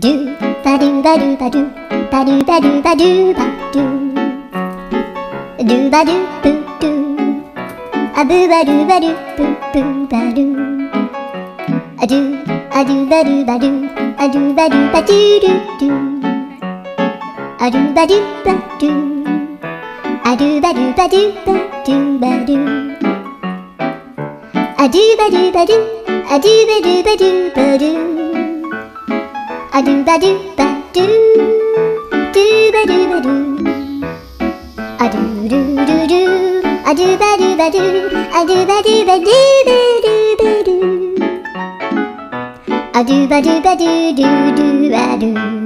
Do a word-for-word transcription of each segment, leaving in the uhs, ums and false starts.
ドゥバドゥバドゥバドゥバドゥバドゥバドゥバドゥドゥバドゥブドゥアブバドゥバドゥブブバドゥアドゥアドゥバドゥバドゥアドゥバドゥバドゥドゥドゥアドゥバドゥバドゥアドゥバドゥバドゥバドゥバドゥアドゥバドゥバドゥアドゥバドゥバドゥバドゥアドゥバドゥバドゥドゥバドゥバドゥアドゥルルルアドゥバドゥバドゥアドゥバドゥバドゥバドゥバドゥアドゥバドゥバドゥドゥドゥアドゥ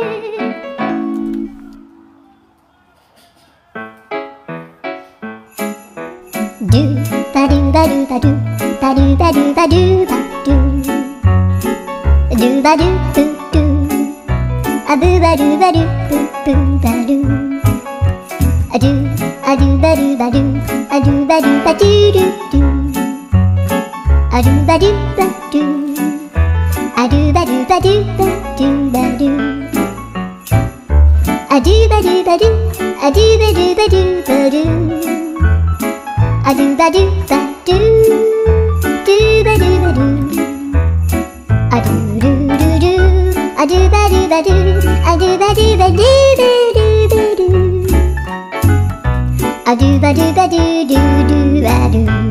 ドゥバドゥバドゥバドゥバドゥバドゥバドゥバドゥドゥバドゥブドゥアブバドゥバドゥブブバドゥアドゥアドゥバドゥバドゥアドゥバドゥバドゥドゥドゥアドゥバドゥバドゥアドゥバドゥバドゥバドゥバドゥアドゥバドゥバドゥアドゥバドゥバドゥバドゥアドゥバドゥバドゥドゥバドゥバドゥアドゥルルルアドゥバドゥバドゥアドゥバドゥバドゥバドゥバドゥアドゥバドゥバドゥドゥドゥアドゥ